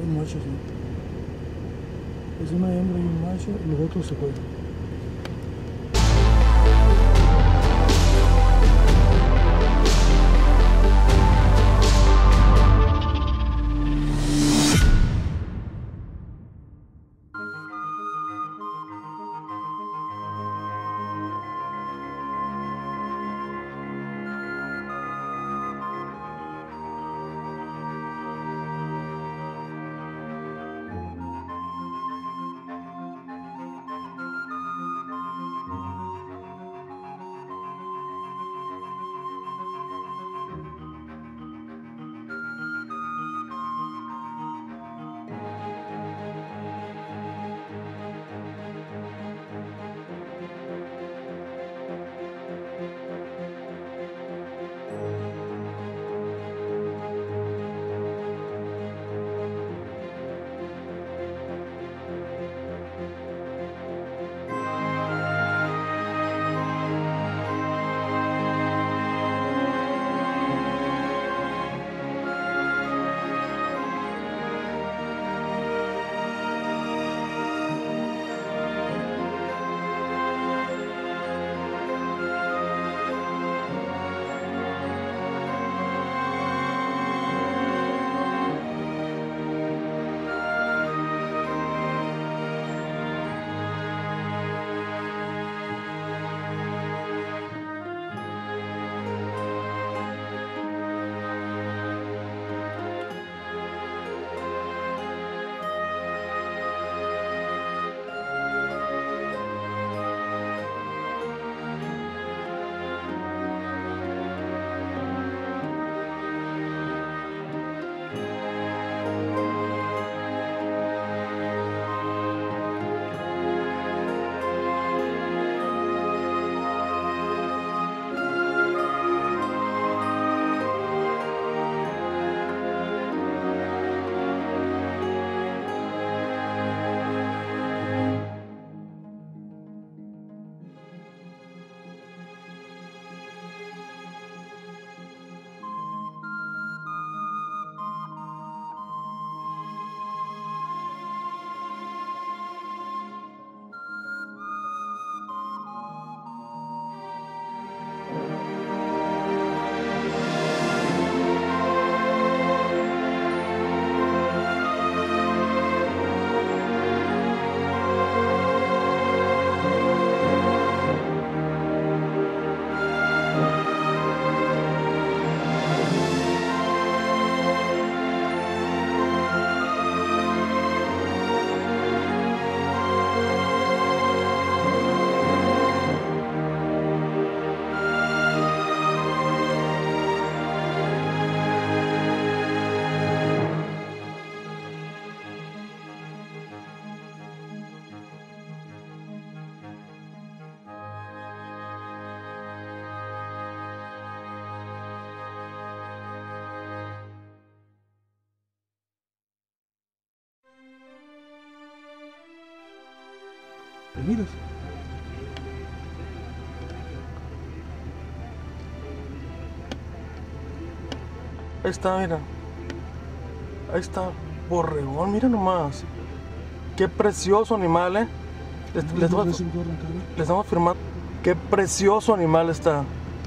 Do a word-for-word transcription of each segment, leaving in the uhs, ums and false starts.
Un macho, sí. Es una hembra y un macho, los otros se juegan. ¿Te miras? Ahí está, mira. Ahí está, borregón, mira nomás. Qué precioso animal, ¿eh? Les, No, les, no, vamos, no, no, no, no, no. les vamos a afirmar qué precioso animal está.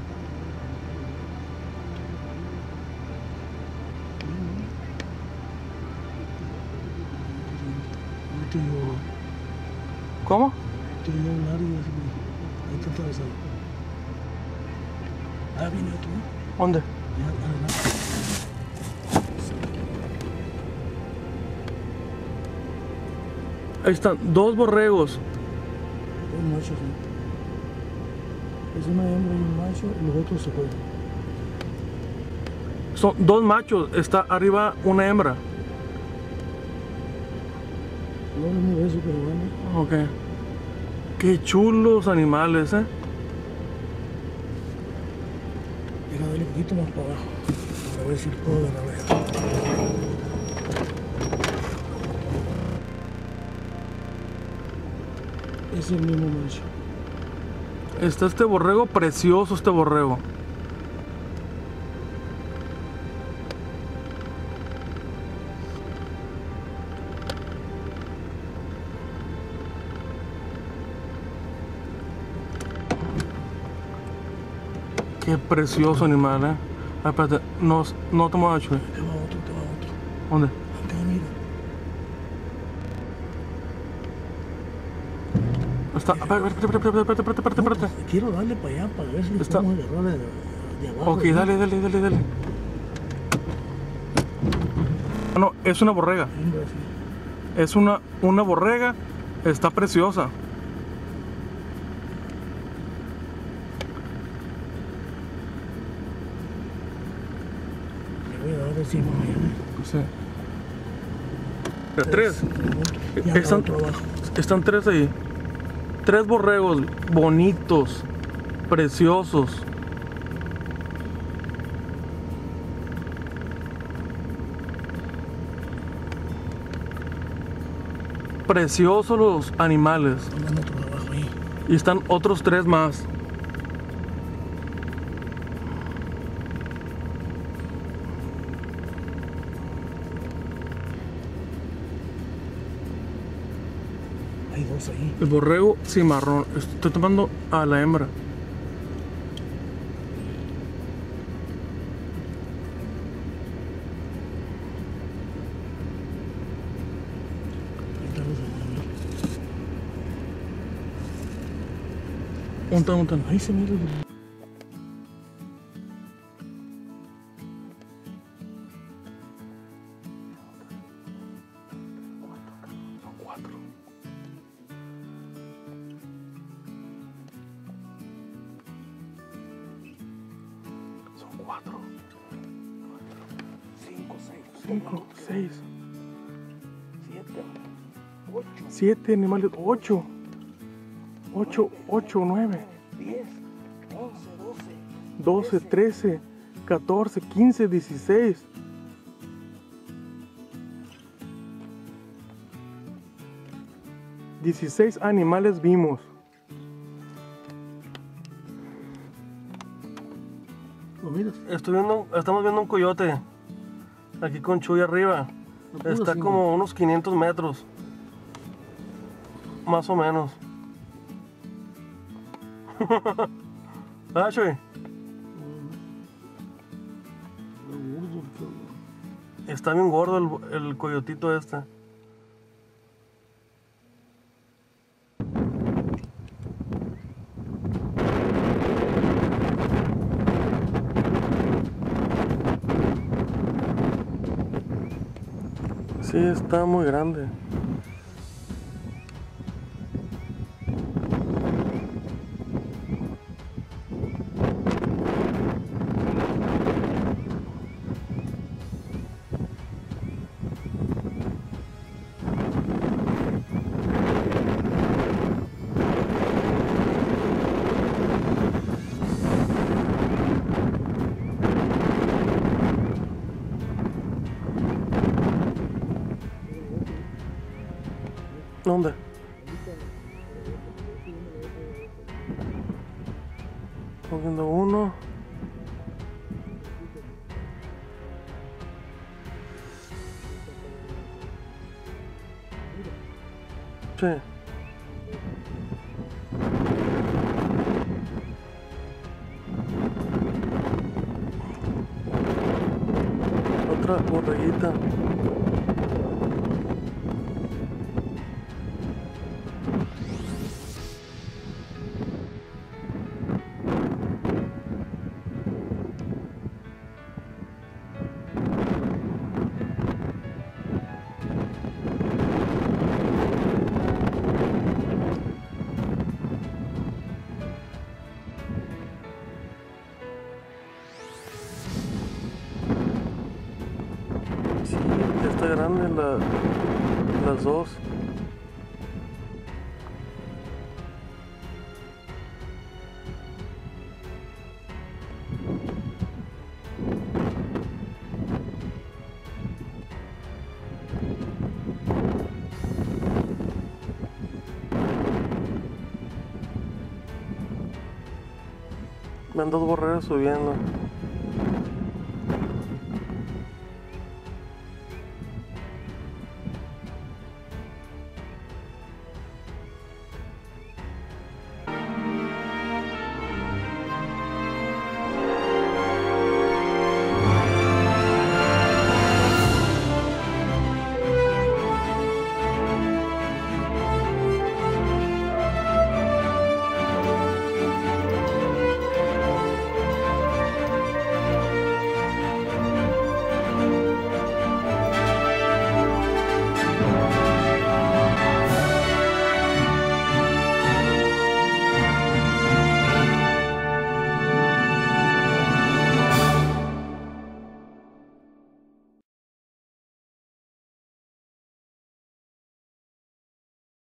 Te digo, ¿Cómo? te digo hablar y así, ahí está atravesado. Ah, viene otro, ¿no? ¿Dónde? Ya, adelante. Ahí están, dos borregos. Un macho, sí. Es una hembra y un macho, los otros se juegan. Son dos machos, está arriba una hembra. No es muy beso, pero bueno. Ok. Qué chulos animales, ¿eh? Mira, dale un poquito más para abajo. A ver si puedo agarrar esto. Es el mismo macho. Está este borrego, precioso este borrego. Qué precioso animal, eh. Ah, espérate, no, no te muevas, Chuy. Te va otro, te va otro. ¿Dónde? Acá, mira. Está, espérate, espérate, espérate, espérate, espérate, espérate, No, espérate. pues, quiero darle para allá para ver si le Está- podemos agarrar de, de abajo. Ok, ¿no? dale, dale, dale, dale. Ah, no, es una borrega. Hembra, sí. Es una, una borrega. Está preciosa. Le voy a dar encima mañana. Sí. Tres. Ya Están- otro abajo. Están tres ahí. Tres borregos bonitos, preciosos. Preciosos los animales. Andan otro abajo ahí. Y están otros tres más. Hay dos ahí. El borrego cimarrón. Estoy tomando a la hembra. Ahí están los hermanos. Untan, untan. Ahí se mira el... Son cuatro. Son cuatro. Cinco, seis. Cinco, seis. Siete. Ocho. Siete animales. Ocho. Ocho, ocho, nueve. Diez. Once, doce. doce, trece, catorce, quince, dieciséis. dieciséis animales vimos. ¿Lo miras? Estoy viendo, estamos viendo un coyote. Aquí con Chuy arriba. Lo puro Está así, como unos quinientos metros. Más o menos. ¿Ah, Chuy? Lo gordo, que- Está bien gordo el, el coyotito este. Sí, está muy grande. ¿Dónde? Estamos viendo uno. Sí. Otra borreguita. Sí, ya está grande la, las dos. Van dos borregas subiendo.